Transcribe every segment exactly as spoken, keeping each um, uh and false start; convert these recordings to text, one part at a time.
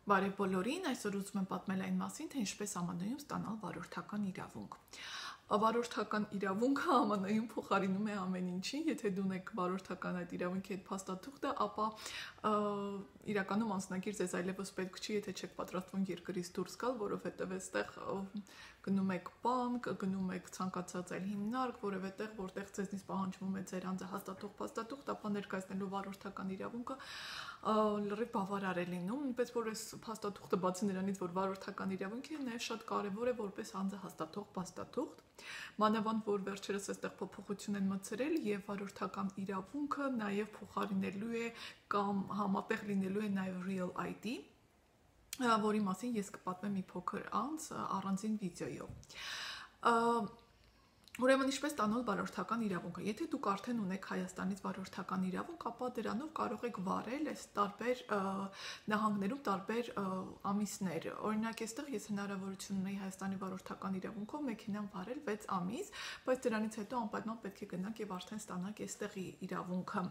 Բարև բոլորին, այսօր ուզում եմ պատմել այն մասին, թե ինչպես Ա Մ Ն-ում ստանալ վարորդական իրավունք։ Վարորդական իրավունքը Ա Մ Ն-ում փոխարինում է ամեն ինչին, եթե դու ունեք վարորդական այդ իրավունքի այդ փաստաթուղթը, ապա իրականում անձնագիր ձեզ այլևս պետք չի, եթե չեք պատրաստվում երկրից դուրս գալ, որովհետև այստեղ գնում եք բանկ, գնում եք ցանկացած այլ հիմնարկ, որևէ տեղ, որտեղ ձեզնից պահանջվում է ձեր անձը հաստատող փաստաթուղթ, ապա ներկայացնելու վարորդական իրավունքը լրիվ բավարար է լինում, նույնպես որ այս փաստաթուղթը բացի նրանից, որ վարորդական իրավունք է, նաև շատ կարևոր է որպես անձը հաստատող փաստաթուղթ, մանավանդ որ վերջերս այստեղ փոփոխություն են մտցրել եւ վարորդական իրավունքը նաև փոխարինելու է կամ համատեղ լինելու է նաև Real I D, որի մասին ես կպատմեմ մի փոքր անց առանձին վիդեոյով։ Ուրեմն ինչպես ստանալ վարորդական իրավունքը։ Եթե դուք արդեն ունեք Հայաստանից վարորդական իրավունք, ապա դրանով կարող եք վարել այս տարբեր նահանգներում տարբեր ամիսներ։ Օրինակ, այստեղ ես հնարավորություն ունեի Հայաստանի վարորդական իրավունքով մեքենան վարել վեց ամիս, բայց դրանից հետո անպայման պետք է գնանք եւ արդեն ստանանք այստեղի իրավունքը։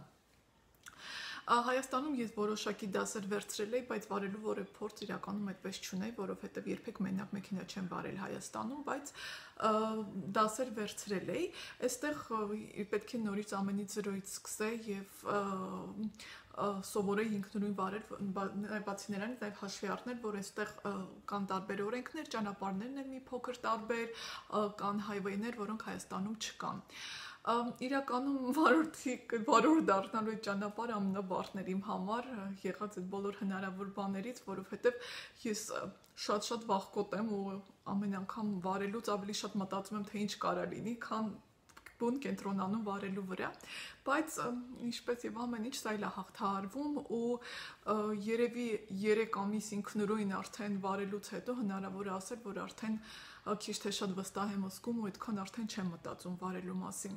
Հայաստանում ես որոշակի դասեր վերցրել էի, բայց վարելու որևէ փորձ իրականում այդպես չունեի, որովհետև երբեք մենակ մեքենա չեմ վարել Հայաստանում, բայց դասեր վերցրել էի։ Այստեղ պետք է նորից ամենից զրոյից սկսել եւ սովորել ինքնուրույն վարել, բացի նրանից նաև հաշվի առնել, որ այստեղ կան տարբեր օրենքներ, ճանապարհներն են մի փոքր տարբեր, կան հայվեյներ, որոնք Հայաստանում չկան։ Իրականում վարորդի վարորդ դառնալու այդ ճանապարհը ամենաբարդն էր իմ համար եղած այդ բոլոր հնարավոր բաներից, որովհետև ես շատ-շատ վախկոտ եմ ու ամեն անգամ վարելուց ավելի շատ մտածում եմ, թե ինչ կարա լինի, քան բուն կենտրոնանում վարելու վրա, բայց ինչպես եւ ամեն ինչ սա էլ է հաղթահարվում ու երևի երեք ամիս ինքնուրույն արդեն վարելուց հետո հնարավոր է ասել, որ արդեն քիչ թե շատ վստահ եմ զգում ու այդքան արդեն չեմ մտածում վարելու մասին։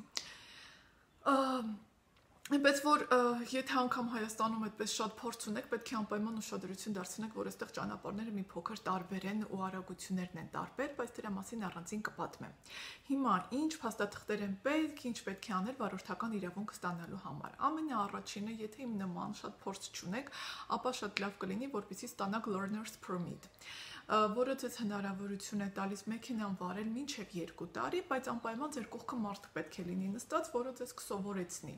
Այնպես որ եթե անգամ Հայաստանում այդպես շատ փորձ ունեք, պետք է անպայման ուշադրություն դարձնեք, որ այստեղ ճանապարհները մի փոքր տարբեր են ու արագություններն են տարբեր, բայց դրա մասին առանձին կպատմեմ։ Հիմա ինչ փաստաթղթեր են պետք, ինչ պետք է անել վարորդական իրավունք ստանալու համար։ Ամենաառաջինը, եթե իմ նման շատ փորձ չունեք, ապա շատ լավ կլինի, որպեսզի ստանաք learner's permit, որը ձեզ հնարավորություն է տալիս մեքենան վարել մինչև երկու տարի, բայց անպայման ձեր կողքը մարդ պետք է լինի նստած, որը ձեզ կսովորեցնի։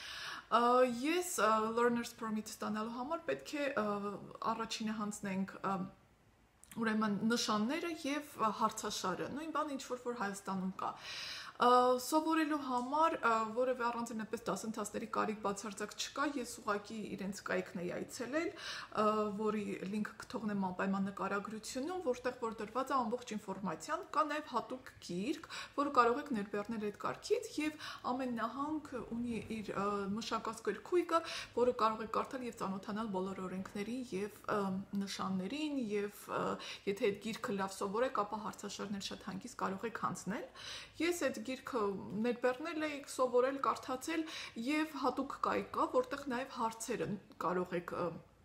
Ես learner's permit ստանալու համար պետք է առաջինը հանձնենք ուրեմն նշանները եւ հարցաշարը, նույն բանը ինչ որ Հայաստանում կա։ Սովորելու համար որևէ առանձին այդպես դասընթացների կարիք բացարձակ չկա, ես ուղղակի իրենց կայքն էի այցելել, որի լինքը կթողնեմ անպայման նկարագրությունում, որտեղ որ դրված է ամբողջ ինֆորմացիան, կա նաև հատուկ գիրք, որը կարող եք ներբեռնել այդ կարգից եւ ամեն նահանգ ունի իր մշակած գրքույկը, որը կարող եք կարդալ եւ ծանոթանալ բոլոր օրենքներին եւ նշաններին եւ եթե այդ գիրքը լավ սովորեք, ապա հարցաշարներ շատ հանգիստ կարող եք հանձնել։ Ես այդ գիրքը ներբեռնել էի, սովորել, կարդացել եւ հատուկ կայք կա, որտեղ նաեւ հարցերը կարող եք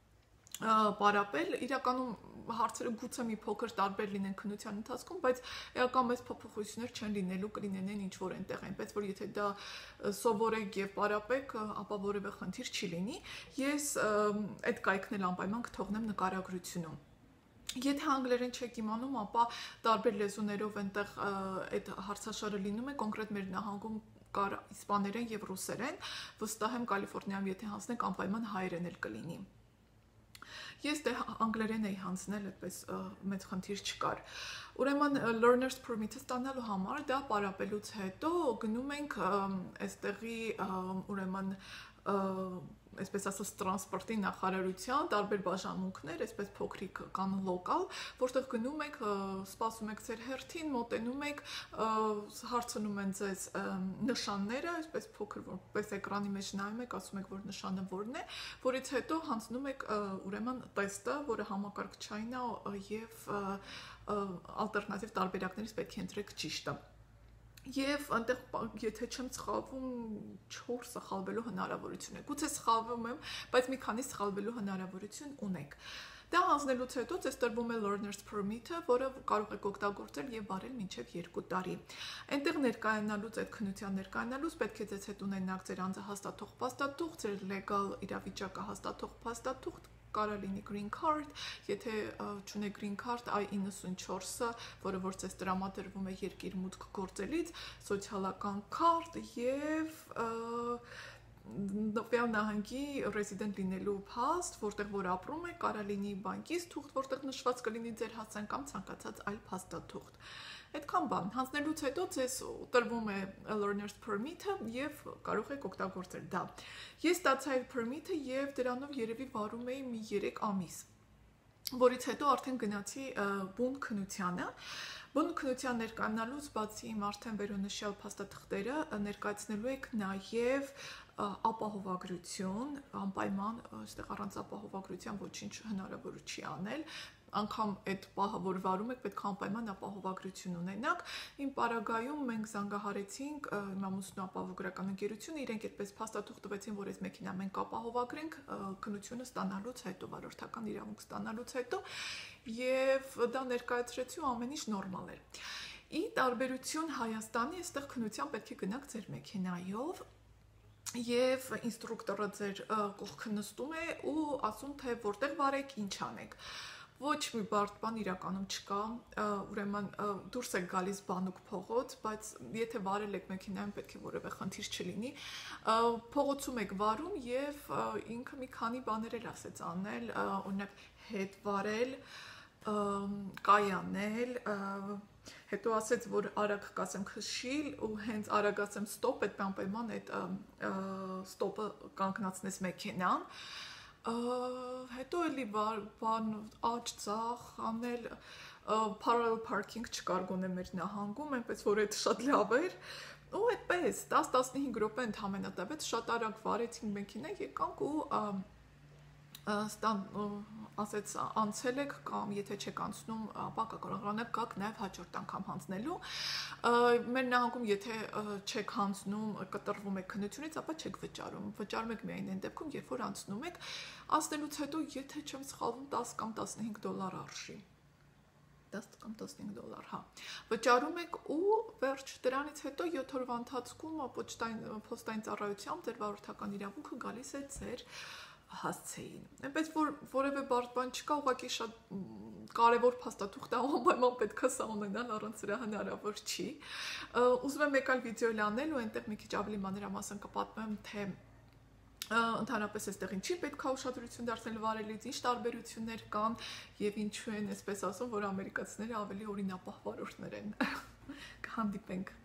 պարապել, իրականում հարցերը գուցե մի փոքր տարբեր լինեն քննության ընթացքում, բայց էական մեծ փոփոխություններ չեն լինելու, կլինեն ինչ որ այնտեղ, այնպես որ եթե դա սովորեք եւ պարապեք, ապա որևէ խնդիր չի լինի։ Ես այդ կայքն էլ անպայման կթողնեմ նկարագրությունում։ Եթե անգլերեն չեք իմանում, ապա տարբեր լեզուներով այնտեղ այդ հարցաշարը լինում է, կոնկրետ մեր նահանգում կար իսպաներեն եւ ռուսերեն, վստահ եմ Կալիֆոռնիայում եթե հանձնեք, անպայման հայերեն էլ կլինի։ Ես դե անգլերեն էի հանձնել, այդպես մեծ խնդիր չկար։ Ուրեմն learner's permit-ը ստանալու համար դա պարապելուց հետո գնում ենք այստեղի ուրեմն այսպես ասած տրանսպորտի նախարարության տարբեր բաժանմունքներ, այսպես փոքրիկ կան լոկալ, որտեղ գնում եք, սպասում եք ձեր հերթին, մոտենում եք, հարցնում են ձեզ նշանները, այսպես փոքր որպես էկրանի մեջ նայում եք, ասում եք, որ նշանը որն է, որից հետո հանձնում եք ուրեմն տեստը, որը համակարգչային է եւ ալտերնատիվ տարբերակներից պետք է ընտրեք ճիշտը։ Եվ այնտեղ եթե չեմ սխալվում չորս սխալվելու հնարավորություն է։ Գուցե սխալվում եմ, բայց մի քանի սխալվելու հնարավորություն ունեք։ Դա հանձնելուց հետո ձեզ տրվում է learner's permit-ը, որը կարող եք օգտագործել եւ վարել մինչեւ երկու տարի։ Այնտեղ ներկայանալուց այդ քննության ներկայանալուց պետք է ձեզ հետ ունենաք ձեր անձը հաստատող փաստաթուղթ, ձեր legal իրավիճակը հաստատող փաստաթուղթ, կարա լինի green card, եթե չունեք green card, այ իննսունչորսը, որը որ ցես տրամադրվում է երկիր մուտք գործելից, սոցիալական քարտ եւ Նովյալ նահանգի ռեզիդենտ լինելու փաստ, որտեղ որ ապրում է, կարա լինի բանկից թուղթ, որտեղ նշված կլինի ձեր հասցեն կամ ցանկացած այլ փաստաթուղթ։ Այդքան բան, հանձնելուց հետո ձեզ տրվում է learner's permit-ը եւ կարող եք օգտագործել դա։ Ես ստացա այդ permit-ը եւ դրանով երևի վարում էի մի երեք ամիս, որից հետո արդեն գնացի բուն քննությանը։ Բուն քննության ներկայանալուց բացի իմ արդեն վերոնշյալ փաստաթղթերը ներկայացնելու եք նաեւ ապահովագրություն, անպայման, այստեղ առանց ապահովագրության ոչինչ հնարավոր չի անել, անգամ այդ պահը, որ վարում եք, պետք է անպայման ապահովագրություն ունենաք։ Իմ պարագայում մենք զանգահարեցինք իմ ամուսնու ապահովագրական ընկերությունը, իրենք այդպես փաստաթուղթ տվեցին, որ այս մեքենա մենք ապահովագրենք քննությունը ստանալուց հետո, վարորդական իրավունք ստանալուց հետո, եւ դա ներկայացրեցի ու ամեն ինչ նորմալ էր։ Ի տարբերություն Հայաստանի, այստեղ քննության պետք է գնաք ձեր մեքենայով եւ ինստրուկտորը ձեր կողքը նստում է ու ասում թե որտեղ վարեք, ինչ անեք։ Ոչ մի բարդ բան իրականում չկա, ուրեմն դուրս եք գալիս բանուկ փողոց, բայց եթե վարել եք մեքենայում, պետք է որևէ խնդիր չլինի։ Փողոցում եք վարում եւ ինքը մի քանի բաներ էլ ասեց անել, օրինակ հետ վարել, կայանել, հետո ասեց, որ արագ կասեմ քշիլ ու հենց արագ ասեմ ստոպ, այդ անպայման այդ ստոպը կանգնացնես մեքենան, հետո էլի բան աճ ծախ անել, parallel parking չկար գոնե մեր նահանգում, այնպես որ այդ շատ լավ էր, ու այդպես դես տասնհինգ րոպե ընդհանրապես տվեց, շատ արագ վարեցինք մեքենան, եկանք ու ստան ասեց անցել եք կամ եթե չեք անցնում, ապա կարողանաք գաք նաև հաջորդ անգամ հանձնելու։ Մեր նահանգում եթե չեք հանձնում, կտրվում եք քննությունից, ապա չեք վճարում։ Վճարում եք միայն այն դեպքում, երբ որ անցնում եք, անցնելուց հետո եթե չեմ սխալվում դես կամ տասնհինգ դոլար արժի։ դես կամ տասնհինգ դոլար, հա։ Վճարում եք ու վերջ դրանից հետո յոթ օրվա ընթացքում պոչտային փոստային ծառայությամբ ձեր վարորդական իրավունքը գալիս է ձեր հասցեին։ Այնպես որ որևէ բարդ բան չկա, ուղղակի շատ կարևոր փաստաթուղթ է, անպայման պետք է սա ունենալ, առանց դրա հնարավոր չի։ Ուզում եմ մեկ այլ վիդեո անել ու այնտեղ մի քիչ ավելի մանրամասն կպատմեմ, թե ընդհանրապես այստեղ ինչի պետք է ուշադրություն դարձնել վարելիս, ինչ տարբերություններ կան եւ ինչու են այսպես ասում, որ ամերիկացիները ավելի օրինապահ վարորդներ են։ Կհանդիպենք